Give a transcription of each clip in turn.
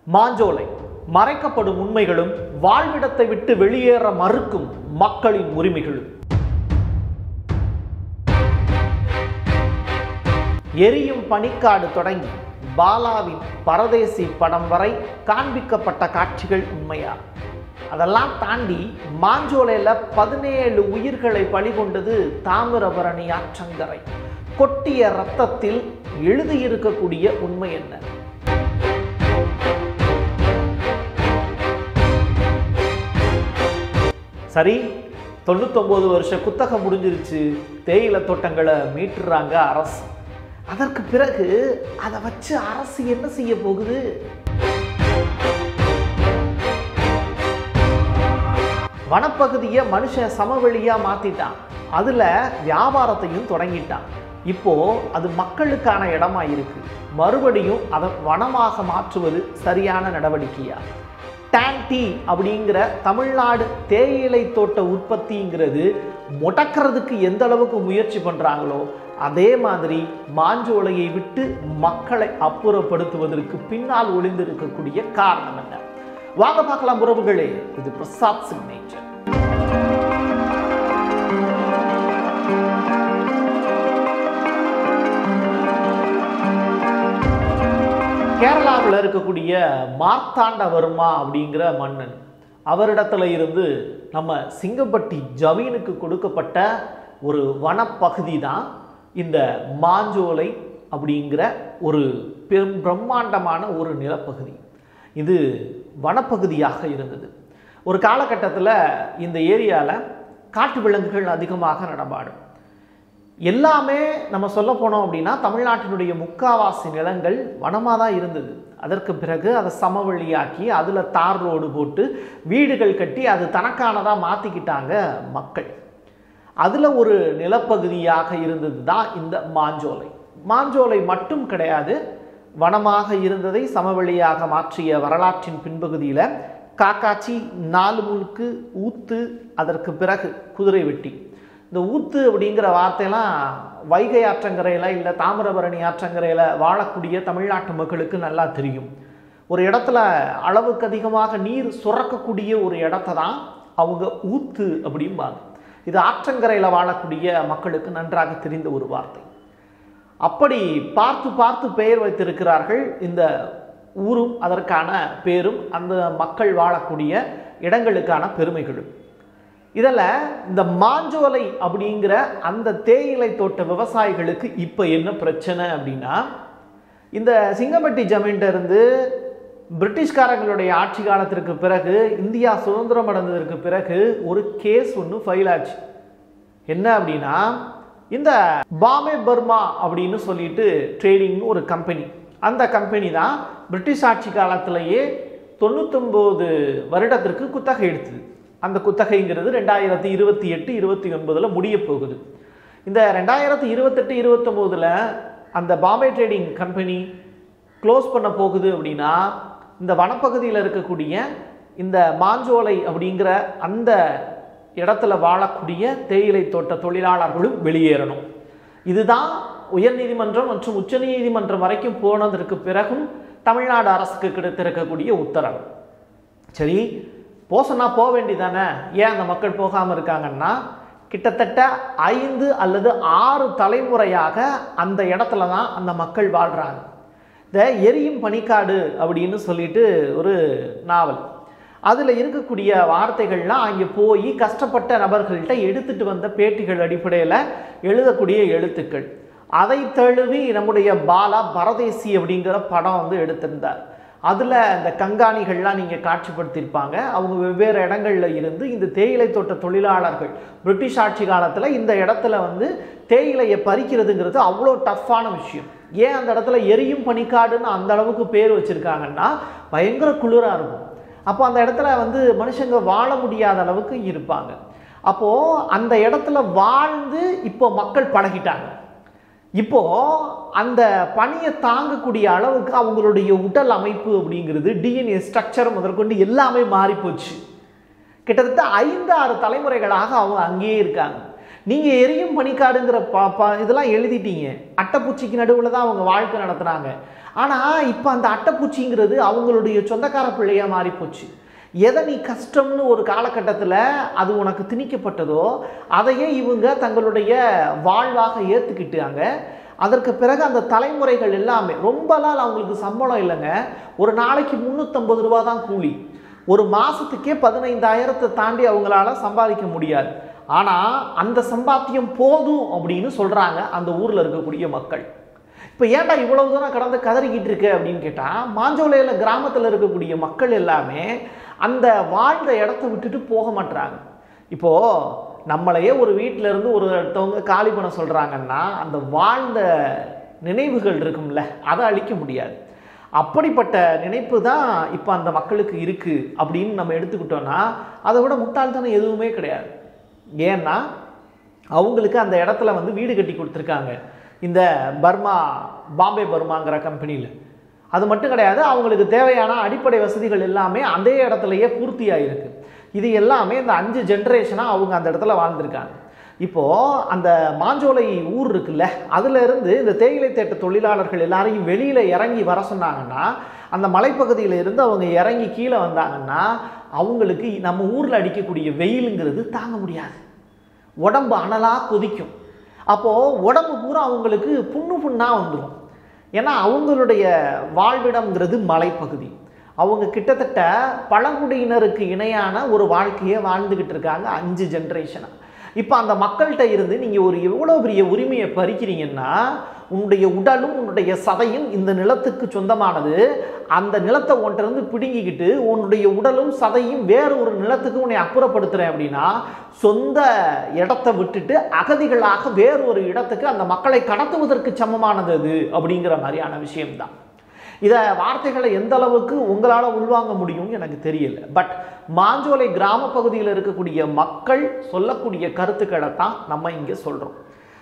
மாஞ்சோலை மறைக்கப்படும் உண்மைகளும் வாழ்விடத்தை விட்டு வெளியேற மறுக்கும் மக்களின் உரிமைகளும். எரியும் பனிக்காடு தொடங்கி பாலாவின் பரதேசி படம் வரை காண்பிக்கப்பட்ட காட்சிகள் உண்மையா? அதெல்லாம் தாண்டி மாஞ்சோலையில் 17 உயிர்களை பலிகொண்டது தாமிரபரணி ஆற்றங்கரை. கொட்டிய இரத்தத்தில் எழுதியிருக்கக்கூடிய உண்மை என்ன? சரி, 99 வருஷ குத்தகம் முடிஞ்சிருச்சு, தேயிலை தோட்டங்களை மீட்டுறாங்க அரசு. அதற்கு பிறகு அதை வச்சு அரசு என்ன செய்ய போகுது? வனப்பகுதியை மனுஷன் சமவெளியா மாத்திட்டான், அதுல வியாபாரத்தையும் தொடங்கிட்டான். இப்போ அது மக்களுக்கான இடமா இருக்கு. மறுபடியும் அதை வனமாக மாற்றுவது சரியான நடவடிக்கையா? டான்டி அப்படிங்கிற தமிழ்நாடு தேயிலை தோட்ட உற்பத்திங்கிறது முடக்கிறதுக்கு எந்த அளவுக்கு முயற்சி பண்றாங்களோ அதே மாதிரி மாஞ்சோலையை விட்டு மக்களை அப்புறப்படுத்துவதற்கு பின்னால் ஒளிந்திருக்கக்கூடிய காரணம் என்ன? வாங்க பார்க்கலாம் உறவுகளே. இது பிரசாத் சிக்னேச்சர். கேரளாவில் இருக்கக்கூடிய மார்த்தாண்டவர்மா அப்படிங்கிற மன்னன், அவரிடத்துல இருந்து நம்ம சிங்கம்பட்டி ஜமீனுக்கு கொடுக்கப்பட்ட ஒரு வனப்பகுதி தான் இந்த மாஞ்சோலை அப்படிங்கிற ஒரு பெரும் பிரம்மாண்டமான ஒரு நிலப்பகுதி. இது வனப்பகுதியாக இருந்தது. ஒரு காலகட்டத்தில் இந்த ஏரியாவில் காட்டு விலங்குகள் அதிகமாக நடமாடும். எல்லாமே நம்ம சொல்ல போனோம் அப்படின்னா தமிழ்நாட்டினுடைய முக்காவாசி நிலங்கள் வனமாக தான் இருந்தது. அதற்கு பிறகு அதை சமவெளியாக்கி அதில் தார் ரோடு போட்டு வீடுகள் கட்டி அது தனக்கானதாக மாற்றிக்கிட்டாங்க மக்கள். அதில் ஒரு நிலப்பகுதியாக இருந்தது தான் இந்த மாஞ்சோலை. மாஞ்சோலை மட்டும் கிடையாது, வனமாக இருந்ததை சமவெளியாக மாற்றிய வரலாற்றின் பின்பகுதியில் காக்காச்சி, நாலுமுழுக்கு, ஊத்து, அதற்கு பிறகு குதிரை வெட்டி. இந்த ஊத்து அப்படிங்கிற வார்த்தையெல்லாம் வைகை ஆற்றங்கரையில் இல்லை தாமிரபரணி ஆற்றங்கரையில் வாழக்கூடிய தமிழ்நாட்டு மக்களுக்கு நல்லா தெரியும். ஒரு இடத்துல அளவுக்கு அதிகமாக நீர் சுரக்கக்கூடிய ஒரு இடத்த தான் அவங்க ஊத்து அப்படிம்பாங்க. இது ஆற்றங்கரையில் வாழக்கூடிய மக்களுக்கு நன்றாக தெரிந்த ஒரு வார்த்தை. அப்படி பார்த்து பார்த்து பெயர் வைத்திருக்கிறார்கள். இந்த ஊரும் அதற்கான பேரும் அந்த மக்கள் வாழக்கூடிய இடங்களுக்கான பெருமைகளும். இதில் இந்த மாஞ்சோலை அப்படிங்கிற அந்த தேயிலை தோட்ட விவசாயிகளுக்கு இப்போ என்ன பிரச்சனை அப்படின்னா, இந்த சிங்கம்பட்டி ஜமீன்ட்ட இருந்து பிரிட்டிஷ்காரங்களுடைய ஆட்சி காலத்திற்கு பிறகு இந்தியா சுதந்திரம் அடைந்ததற்கு பிறகு ஒரு கேஸ் ஒன்று ஃபைல் ஆச்சு. என்ன அப்படின்னா, இந்த பாம்பே பர்மா அப்படின்னு சொல்லிட்டு ட்ரேடிங் ஒரு கம்பெனி, அந்த கம்பெனி தான் பிரிட்டிஷ் ஆட்சி காலத்திலேயே 99 வருடத்திற்கு குத்தகை எடுத்தது. அந்த குத்தகைங்கிறது 2028-29 முடிய போகுது. இந்த 2028-29 அந்த பாம்பே ட்ரேடிங் கம்பெனி க்ளோஸ் பண்ண போகுது. அப்படின்னா இந்த வனப்பகுதியில் இருக்கக்கூடிய இந்த மாஞ்சோலை அப்படிங்கிற அந்த இடத்துல வாழக்கூடிய தேயிலை தோட்ட தொழிலாளர்களும் வெளியேறணும். இதுதான் உயர்நீதிமன்றம் மற்றும் உச்சநீதிமன்றம் வரைக்கும் போனதற்கு பிறகும் தமிழ்நாடு அரசுக்கு கிடைத்திருக்கக்கூடிய உத்தரவு. சரி, போசனா போக வேண்டியதானே? ஏன் அந்த மக்கள் போகாமல் இருக்காங்கன்னா, கிட்டத்தட்ட 5 அல்லது 6 தலைமுறையாக அந்த இடத்துல தான் அந்த மக்கள் வாழ்கிறாங்க. இந்த எரியும் பனிக்காடு அப்படின்னு சொல்லிட்டு ஒரு நாவல், அதில் இருக்கக்கூடிய வார்த்தைகள்லாம் அங்கே போய் கஷ்டப்பட்ட நபர்கள்ட்ட எடுத்துட்டு வந்த பேட்டிகள் அடிப்படையில் எழுதக்கூடிய எழுத்துக்கள். அதை தழுவி நம்முடைய பாலா பரதேசி அப்படிங்கிற படம் வந்து எடுத்திருந்தார். அதில் இந்த கண்காணிகள்லாம் நீங்கள் காட்சிப்படுத்தியிருப்பாங்க. அவங்க வெவ்வேறு இடங்களில் இருந்து இந்த தேயிலை தோட்ட தொழிலாளர்கள் பிரிட்டிஷ் ஆட்சி காலத்தில் இந்த இடத்துல வந்து தேயிலையை பறிக்கிறதுங்கிறது அவ்வளோ டஃப்பான விஷயம். ஏன் அந்த இடத்துல எரியும் பனிக்காடுன்னு அந்த அளவுக்கு பேர் வச்சுருக்காங்கன்னா, பயங்கர குளிராக இருக்கும். அப்போ அந்த இடத்துல வந்து மனுஷங்க வாழ முடியாத அளவுக்கு இருப்பாங்க. அப்போது அந்த இடத்துல வாழ்ந்து இப்போ மக்கள் பழகிட்டாங்க. இப்போ அந்த பனியை தாங்கக்கூடிய அளவுக்கு அவங்களுடைய உடல் அமைப்பு அப்படிங்கிறது டிஎன்ஏ ஸ்ட்ரக்சர் முதற்கொண்டு எல்லாமே மாறி போச்சு. கிட்டத்தட்ட 5-6 தலைமுறைகளாக அவங்க அங்கேயே இருக்காங்க. நீங்கள் எரியும் பனிக்காடுங்கிற இதெல்லாம் எழுதிட்டீங்க. அட்டைப்பூச்சிக்கு நடுவில் தான் அவங்க வாழ்க்கை நடத்துனாங்க. ஆனால் இப்போ அந்த அட்டைப்பூச்சிங்கிறது அவங்களுடைய சொந்தக்கார பிள்ளையாக மாறிப்போச்சு. எதை நீ கஷ்டம்னு ஒரு காலகட்டத்தில் அது உனக்கு திணிக்கப்பட்டதோ அதையே இவங்க தங்களுடைய வாழ்வாக ஏற்றுக்கிட்டாங்க. அதற்கு பிறகு அந்த தலைமுறைகள் எல்லாமே ரொம்ப நாள் அவங்களுக்கு சம்பளம் இல்லைங்க. ஒரு நாளைக்கு 350 ரூபா தான் கூலி. ஒரு மாதத்துக்கே 15,000 தாண்டி அவங்களால சம்பாதிக்க முடியாது. ஆனால் அந்த சம்பாத்தியம் போதும் அப்படின்னு சொல்கிறாங்க அந்த ஊரில் இருக்கக்கூடிய மக்கள். இப்போ ஏன்டா இவ்வளவு தூரம் கடந்து கதறிக்கிட்டு இருக்கு அப்படின்னு கேட்டால், மாஞ்சோலையில் கிராமத்தில் இருக்கக்கூடிய மக்கள் எல்லாமே அந்த வாழ்ந்த இடத்த விட்டுட்டு போக மாட்டாங்க. இப்போது நம்மளையே ஒரு வீட்டில் இருந்து ஒருத்தவங்க காலி பண்ண சொல்கிறாங்கன்னா அந்த வாழ்ந்த நினைவுகள் இருக்கும்ல, அதை அழிக்க முடியாது. அப்படிப்பட்ட நினைப்பு தான் இப்போ அந்த மக்களுக்கு இருக்குது அப்படின்னு நம்ம எடுத்துக்கிட்டோன்னா அதை விட முட்டாள்தனம் எதுவுமே கிடையாது. ஏன்னா அவங்களுக்கு அந்த இடத்துல வந்து வீடு கட்டி கொடுத்துருக்காங்க இந்த பாம்பே பர்மாங்கிற கம்பெனியில். அது மட்டும் கிடையாது, அவங்களுக்கு தேவையான அடிப்படை வசதிகள் எல்லாமே அதே இடத்துலையே பூர்த்தியாக இருக்குது. இது எல்லாமே இந்த 5 ஜென்ரேஷனாக அவங்க அந்த இடத்துல வாழ்ந்திருக்காங்க. இப்போது அந்த மாஞ்சோலை ஊர் இருக்குல்ல, அதிலிருந்து இந்த தேயிலை தேட்ட தொழிலாளர்கள் எல்லாரையும் வெளியில் இறங்கி வர சொன்னாங்கன்னா, அந்த மலைப்பகுதியில் இருந்து அவங்க இறங்கி கீழே வந்தாங்கன்னா அவங்களுக்கு நம்ம ஊரில் அடிக்கக்கூடிய வெயிலுங்கிறது தாங்க முடியாது. உடம்பு அனலாக கொதிக்கும். அப்போது உடம்பு பூரா அவங்களுக்கு புண்ணாக வந்துடும். ஏன்னா அவங்களுடைய வாழ்விடம்ங்கிறது மலைப்பகுதி. அவங்க கிட்டத்தட்ட பழங்குடியினருக்கு இணையான ஒரு வாழ்க்கையை வாழ்ந்துக்கிட்டு இருக்காங்க 5 ஜென்ரேஷனாக. இப்போ அந்த மக்கள்கிட்ட இருந்து நீங்கள் ஒரு எவ்வளோ பெரிய உரிமையை பறிக்கிறீங்கன்னா, உன்னுடைய உடலும் உன்னுடைய சதையும் இந்த நிலத்துக்கு சொந்தமானது. அந்த நிலத்தை ஒன்றிருந்து பிடுங்கிக்கிட்டு உன்னுடைய உடலும் சதையும் வேறு ஒரு நிலத்துக்கு உன்னை அப்புறப்படுத்துகிறேன் அப்படின்னா, சொந்த இடத்தை விட்டுட்டு அகதிகளாக வேறு ஒரு இடத்துக்கு அந்த மக்களை கடத்துவதற்கு சமமானது அது அப்படிங்கிற மாதிரியான விஷயம்தான். இதை வார்த்தைகளை எந்த அளவுக்கு உங்களால் உள்வாங்க முடியும்னு எனக்கு தெரியல. பட் மாஞ்சோலை கிராம பகுதியில் இருக்கக்கூடிய மக்கள் சொல்லக்கூடிய கருத்துக்களை தான் நம்ம இங்கே சொல்கிறோம்.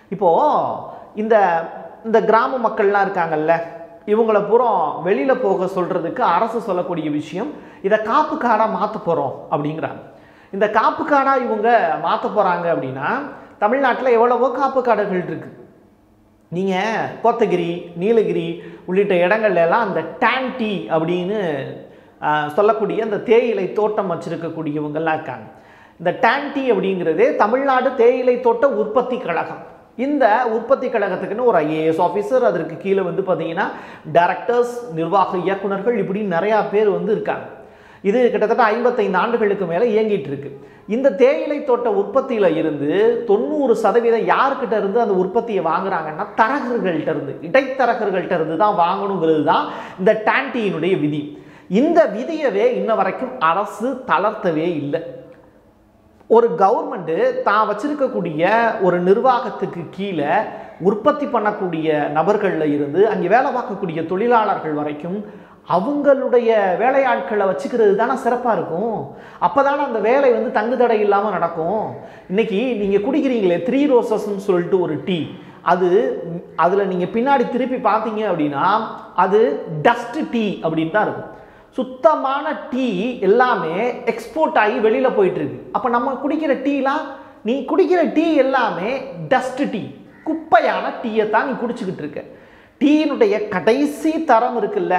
இப்போது இந்த கிராம மக்கள்லாம் இருக்காங்கல்ல, இவங்களை பூரா வெளியில் போக சொல்கிறதுக்கு அரசு சொல்லக்கூடிய விஷயம், இதை காப்பு காடாக மாற்ற போகிறோம் அப்படிங்கிறாங்க. இந்த காப்பு காடாக இவங்க மாற்ற போகிறாங்க அப்படின்னா, தமிழ்நாட்டில் எவ்வளவோ காப்பு காடுகள் இருக்குது. நீங்கள் கோத்தகிரி, நீலகிரி உள்ளிட்ட இடங்கள்லாம் அந்த டான்டி அப்படின்னு சொல்லக்கூடிய அந்த தேயிலை தோட்டம் வச்சுருக்கக்கூடியவங்கெல்லாம் இருக்காங்க. இந்த டான்டி அப்படிங்கிறதே தமிழ்நாடு தேயிலை தோட்ட உற்பத்தி கழகம். இந்த உற்பத்தி கழகத்துக்குன்னு ஒரு IAS ஆஃபீஸர், அதற்கு கீழே வந்து பார்த்தீங்கன்னா டைரக்டர்ஸ், நிர்வாக இயக்குநர்கள், இப்படி நிறையா பேர் வந்து இருக்காங்க. இது கிட்டத்தட்ட 55 ஆண்டுகளுக்கு மேலே இயங்கிட்டு இருக்கு. இந்த தேயிலை தோட்ட உற்பத்தியில் இருந்து 90% யாருக்கிட்ட இருந்து அந்த உற்பத்தியை வாங்குறாங்கன்னா தரகர்கள்ட்ட இருந்து, இடைத்தரகர்கள்ட்ட இருந்து தான் வாங்கணுங்கிறது தான் இந்த டான்டியினுடைய விதி. இந்த விதியவே இன்ன வரைக்கும் அரசு தளர்த்தவே இல்லை. ஒரு கவர்மெண்ட்டு தான் வச்சிருக்கக்கூடிய ஒரு நிர்வாகத்துக்கு கீழே உற்பத்தி பண்ணக்கூடிய நபர்களில் இருந்து அங்கே வேலை பார்க்கக்கூடிய தொழிலாளர்கள் வரைக்கும் அவங்களுடைய வேலையாட்களை வச்சுக்கிறது தானே சிறப்பாக இருக்கும். அப்போ தானே அந்த வேலை வந்து தங்கு தடை இல்லாமல் நடக்கும். இன்றைக்கி நீங்கள் குடிக்கிறீங்களே 3 ரோசஸ்ன்னு சொல்லிட்டு ஒரு டீ, அதில் நீங்கள் பின்னாடி திருப்பி பார்த்தீங்க அப்படின்னா அது டஸ்ட் டீ அப்படின்னு தான் இருக்கும். சுத்தமான டீ எல்லாமே எக்ஸ்போர்ட் ஆகி வெளியில் போயிட்டுருக்கு. அப்போ நம்ம குடிக்கிற டீலாம், நீ குடிக்கிற டீ எல்லாமே டஸ்ட் டீ, குப்பையான டீயை தான் நீ குடிச்சுக்கிட்டு இருக்க. டீயினுடைய கடைசி தரம் இருக்குல்ல,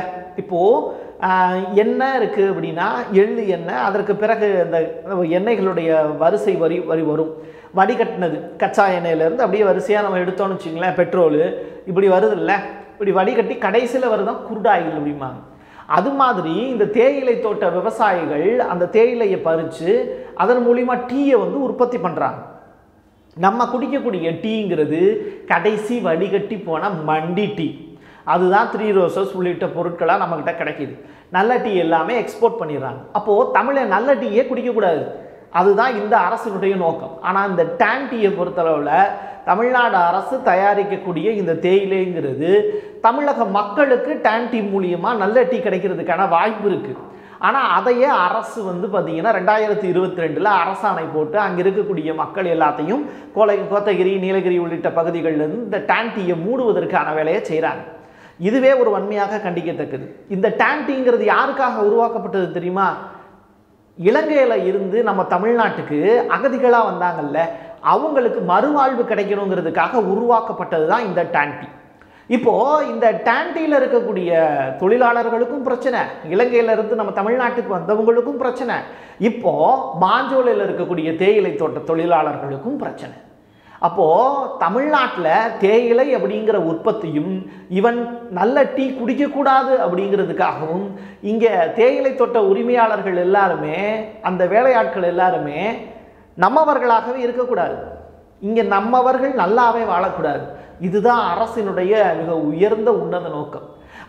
இப்போது எண்ணெய் இருக்குது அப்படின்னா எள்ளு எண்ணெய், அதற்கு பிறகு இந்த எண்ணெய்களுடைய வரிசை வரி வரும். வடிகட்டினது கச்சா எண்ணெயிலேருந்து அப்படியே வரிசையாக நம்ம எடுத்தோன்னு வச்சுங்களேன், பெட்ரோலு இப்படி வருது இல்லை, இப்படி வடிகட்டி கடைசியில் வருதான் குருடாயில் அப்படிம்பாங்க. அது மாதிரி இந்த தேயிலை தோட்ட விவசாயிகள் அந்த தேயிலையை பறித்து அதன் மூலிமா டீயை வந்து உற்பத்தி பண்ணுறாங்க. நம்ம குடிக்கக்கூடிய டீங்கிறது கடைசி வடிகட்டி போன மண்டி டீ. அதுதான் 3 ரோசஸ் உள்ளிட்ட பொருட்களாக நம்மக்கிட்ட கிடைக்கிது. நல்ல டீ எல்லாமே எக்ஸ்போர்ட் பண்ணிடுறாங்க. அப்போது தமிழை நல்ல டீயே குடிக்கக்கூடாது, அதுதான் இந்த அரசினுடைய நோக்கம். ஆனால் இந்த டான் டீயை பொறுத்தளவில் தமிழ்நாடு அரசு தயாரிக்கக்கூடிய இந்த தேயிலைங்கிறது தமிழக மக்களுக்கு டான் டீ மூலியமாக நல்ல டீ கிடைக்கிறதுக்கான வாய்ப்பு இருக்குது. ஆனால் அதையே அரசு வந்து பார்த்திங்கன்னா 2022 அரசாணை போட்டு அங்கே இருக்கக்கூடிய மக்கள் எல்லாத்தையும் கோத்தகிரி, நீலகிரி உள்ளிட்ட பகுதிகளிலிருந்து இந்த டான் டீயை மூடுவதற்கான வேலையை செய்கிறாங்க. இதுவே ஒரு வன்மையாக கண்டிக்கத்தக்கது. இந்த டான் டீங்கிறது யாருக்காக உருவாக்கப்பட்டது தெரியுமா? இலங்கையில் இருந்து நம்ம தமிழ்நாட்டுக்கு அகதிகளாக வந்தாங்கல்ல, அவங்களுக்கு மறுவாழ்வு கிடைக்கணுங்கிறதுக்காக உருவாக்கப்பட்டது தான் இந்த டான் டீ. இப்போ இந்த டாண்டியில் இருக்கக்கூடிய தொழிலாளர்களுக்கும் பிரச்சனை, இலங்கையிலிருந்து நம்ம தமிழ்நாட்டுக்கு வந்தவங்களுக்கும் பிரச்சனை, இப்போ மாஞ்சோலையில் இருக்கக்கூடிய தேயிலை தோட்ட தொழிலாளர்களுக்கும் பிரச்சனை. அப்போ தமிழ்நாட்டில் தேயிலை அப்படிங்கிற உற்பத்தியும் இவன் நல்ல டீ குடிக்கக்கூடாது அப்படிங்கிறதுக்காகவும் இங்கே தேயிலை தோட்ட உரிமையாளர்கள் எல்லாருமே அந்த வேலையாட்கள் எல்லாருமே நம்மவர்களாகவே இருக்கக்கூடாது, இங்கே நம்மவர்கள் நல்லாவே வாழக்கூடாது. இதுதான் அரசினுடைய மிக உயர்ந்த உன்னத நோக்கம்.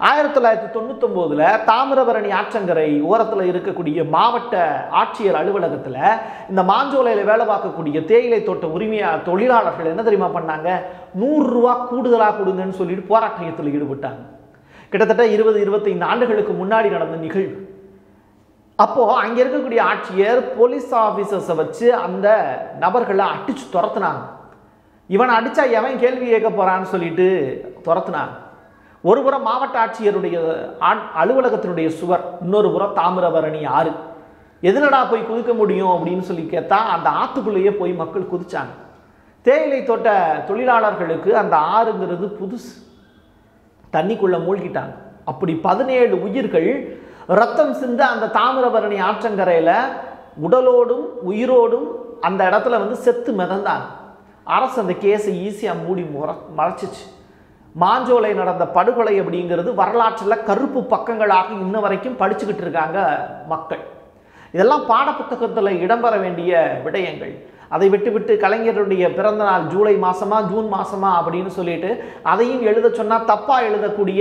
1999 தாமிரபரணி ஆற்றங்கரை ஓரத்தில் இருக்கக்கூடிய மாவட்ட ஆட்சியர் அலுவலகத்தில் இந்த மாஞ்சோலையில் வேலை பார்க்கக்கூடிய தேயிலை தோட்ட தொழிலாளர்கள் என்ன தெரியுமா பண்ணாங்க? 100 ரூபா கூடுதலாக கொடுங்கன்னு சொல்லிட்டு போராட்டத்தில் ஈடுபட்டாங்க. கிட்டத்தட்ட 20-25 ஆண்டுகளுக்கு முன்னாடி நடந்த நிகழ்வு. அப்போ அங்க இருக்கக்கூடிய ஆட்சியர் போலீஸ் ஆபீசர்ஸை வச்சு அந்த நபர்களை அடிச்சு துரத்துனாங்க. இவனை அடிச்சா எவன் கேள்வி கேட்க போறான்னு சொல்லிட்டு துரத்துனாங்க. ஒரு புறம் மாவட்ட ஆட்சியருடைய அலுவலகத்தினுடைய சுவர், இன்னொரு புறம் தாமிரபரணி ஆறு. எதுலடா போய் குதிக்க முடியும் அப்படின்னு சொல்லி கேட்டா அந்த ஆத்துக்குள்ளேயே போய் மக்கள் குதிச்சாங்க. தேயிலை தோட்ட தொழிலாளர்களுக்கு அந்த ஆறுங்கிறது புதுசு, தண்ணிக்குள்ள மூழ்கிட்டாங்க. அப்படி 17 உயிர்கள் ரத்தம் சிந்த அந்த தாமிரபரணி ஆற்றங்கரையில உடலோடும் உயிரோடும் அந்த இடத்துல செத்து மிதந்தாங்க. அரசு அந்த கேஸை ஈஸியாக மூடி மறைச்சிச்சு. மாஞ்சோலை நடந்த படுகொலை அப்படிங்கிறது வரலாற்றில் கருப்பு பக்கங்களாக இன்ன வரைக்கும் படிச்சுக்கிட்டு இருக்காங்க மக்கள். இதெல்லாம் பாடப்புத்தகத்தில் இடம்பெற வேண்டிய விடயங்கள். அதை விட்டு கலைஞருடைய பிறந்த நாள் ஜூலை மாதமா ஜூன் மாதமா அப்படின்னு சொல்லிட்டு அதையும் எழுத சொன்னால் தப்பாக எழுதக்கூடிய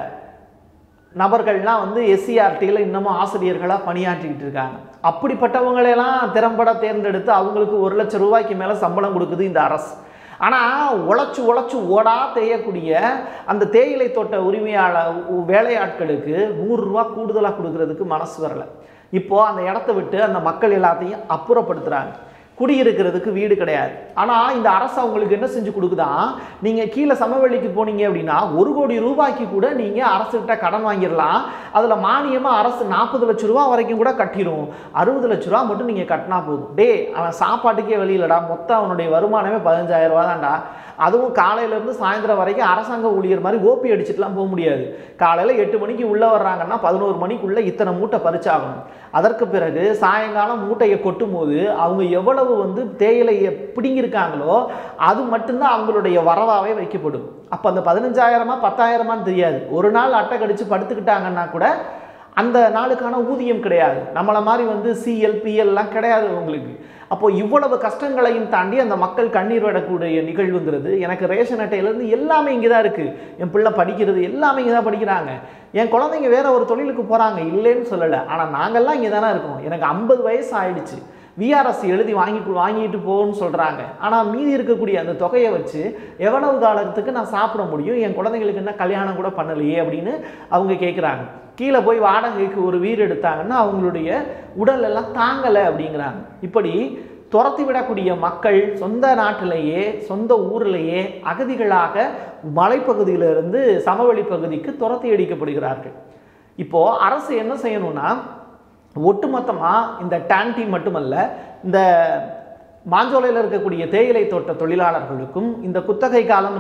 நபர்கள்லாம் எஸ்சிஆர்டியில் இன்னமும் ஆசிரியர்களாக பணியாற்றிக்கிட்டு இருக்காங்க. அப்படிப்பட்டவங்களெல்லாம் திறம்பட தேர்ந்தெடுத்து அவங்களுக்கு 1 லட்சம் ரூபாய்க்கு மேலே சம்பளம் கொடுக்குது இந்த அரசு. ஆனால் உழைச்சு ஓடா தேயக்கூடிய அந்த தேயிலை தோட்ட உரிமையாளர் வேலையாட்களுக்கு 100 ரூபா கூடுதலாக கொடுக்கறதுக்கு மனசு வரலை. இப்போது அந்த இடத்த விட்டு அந்த மக்கள் எல்லாத்தையும் அப்புறப்படுத்துகிறாங்க. குடியிருக்கிறதுக்கு வீடு கிடையாது. ஆனால் இந்த அரசு அவங்களுக்கு என்ன செஞ்சு கொடுக்குதான், நீங்கள் கீழே சமவெளிக்கு போனீங்க அப்படின்னா 1 கோடி ரூபாய்க்கு கூட நீங்கள் அரசுகிட்ட கடன் வாங்கிடலாம். அதில் மானியமாக அரசு 40 லட்சம் ரூபா வரைக்கும் கூட கட்டிடும். 60 லட்ச ரூபா மட்டும் நீங்கள் கட்டினா போதும். அவன் சாப்பாட்டுக்கே வெளியிலடா, மொத்தம் அவனுடைய வருமானமே 15,000 ரூபா தான்டா. அதுவும் காலையிலேருந்து சாயந்தரம் வரைக்கும் அரசாங்க ஊழியர் மாதிரி ஓபி அடிச்சுட்டுலாம் போக முடியாது. காலையில் 8 மணிக்கு உள்ளே வர்றாங்கன்னா 11 மணிக்குள்ளே இத்தனை மூட்டை பறிச்சாகணும். அதற்கு பிறகு சாயங்காலம் மூட்டையை கொட்டும் போது அவங்க எவ்வளவு தேயிலையை பிடிங்கிருக்காங்களோ அது மட்டும்தான் அவங்களுடைய வரவாவே வைக்கப்படும். அப்போ அந்த 15,000 10,000 தெரியாது. ஒரு நாள் அட்டை கடிச்சு படுத்துக்கிட்டாங்கன்னா கூட அந்த நாளுக்கான ஊதியம் கிடையாது. நம்மளை மாதிரி சிஎல் பிஎல்லாம் கிடையாது உங்களுக்கு. அப்போ இவ்வளவு கஷ்டங்களையும் தாண்டி அந்த மக்கள் கண்ணீர் விடக்கூடிய நிகழ்வுங்கிறது, எனக்கு ரேஷன் அட்டையிலேருந்து எல்லாமே இங்கே தான் இருக்குது, என் பிள்ளை படிக்கிறது எல்லாமே இங்கே தான் படிக்கிறாங்க, என் குழந்தைங்க வேற ஒரு தொழிலுக்கு போகிறாங்க, இல்லைன்னு சொல்லலை. ஆனால் நாங்கள்லாம் இங்கே தானே இருக்கோம். எனக்கு 50 வயசு ஆயிடுச்சு, விஆர்எஸ் எழுதி வாங்கிட்டு போகணும்னு சொல்கிறாங்க. ஆனால் மீதி இருக்கக்கூடிய அந்த தொகையை வச்சு எவ்வளவு காலத்துக்கு நான் சாப்பிட முடியும், என் குழந்தைங்களுக்கு என்ன கல்யாணம் கூட பண்ணலையே அப்படின்னு அவங்க கேட்குறாங்க. கீழே போய் வாடகைக்கு ஒரு வீடு எடுத்தாங்கன்னா அவங்களுடைய உடல் எல்லாம் தாங்கலை அப்படிங்கிறாங்க. இப்படி துரத்தி விடக்கூடிய மக்கள் சொந்த நாட்டிலேயே சொந்த ஊரிலேயே அகதிகளாக மலைப்பகுதியிலிருந்து சமவெளி பகுதிக்கு துரத்தி அடிக்கப்படுகிறார்கள். இப்போது அரசு என்ன செய்யணும்னா, ஒட்டுமொத்தமாக இந்த டாண்டி மட்டுமல்ல, இந்த மாஞ்சோலையில் இருக்கக்கூடிய தேயிலை தோட்ட தொழிலாளர்களுக்கும் இந்த குத்தகை காலம்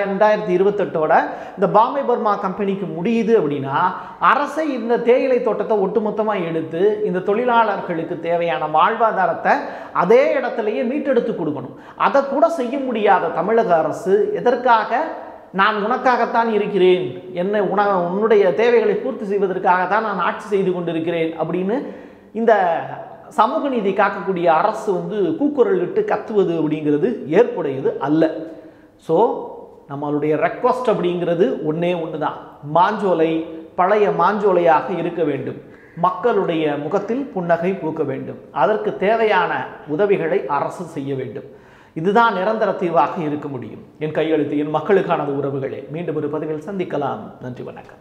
2028 இந்த பாம்பே பர்மா கம்பெனிக்கு முடியுது அப்படின்னா, அரசை இந்த தேயிலை தோட்டத்தை ஒட்டுமொத்தமாக எடுத்து இந்த தொழிலாளர்களுக்கு தேவையான வாழ்வாதாரத்தை அதே இடத்துலையே மீட்டெடுத்து கொடுக்கணும். அதை கூட செய்ய முடியாத தமிழக அரசு எதற்காக நான் உனக்காகத்தான் இருக்கிறேன், உன்னுடைய தேவைகளை பூர்த்தி செய்வதற்காகத்தான் நான் ஆட்சி செய்து கொண்டிருக்கிறேன் அப்படின்னு இந்த சமூக நீதி காக்கக்கூடிய அரசு கூக்குரல் இட்டு கத்துவது அப்படிங்கிறது ஏற்புடையது அல்ல. ஸோ நம்மளுடைய ரெக்வஸ்ட் அப்படிங்கிறது ஒன்றே தான், மாஞ்சோலை பழைய மாஞ்சோலையாக இருக்க வேண்டும், மக்களுடைய முகத்தில் புன்னகை பூக்க வேண்டும், அதற்கு தேவையான உதவிகளை அரசு செய்ய வேண்டும். இதுதான் நிரந்தர தீர்வாக இருக்க முடியும். என் கையெழுத்து என் மக்களுக்கானது உறவுகளே. மீண்டும் ஒரு பதிவில் சந்திக்கலாம். நன்றி, வணக்கம்.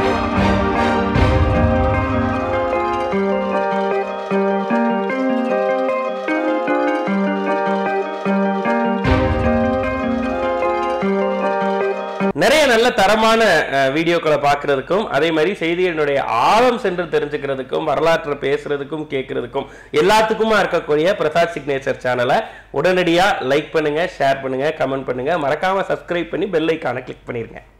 நிறைய நல்ல தரமான வீடியோக்களை பார்க்கறதுக்கும், அதே மாதிரி செய்திகளுடைய ஆழம் சென்று தெரிஞ்சுக்கிறதுக்கும், வரலாற்றை பேசுறதுக்கும் கேட்கறதுக்கும் எல்லாத்துக்குமா இருக்கக்கூடிய பிரசாத் சிக்னேச்சர் சேனலை உடனடியாக லைக் பண்ணுங்க, ஷேர் பண்ணுங்க, கமெண்ட் பண்ணுங்க, மறக்காம சப்ஸ்கிரைப் பண்ணி பெல் ஐகானை கிளிக் பண்ணிருங்க.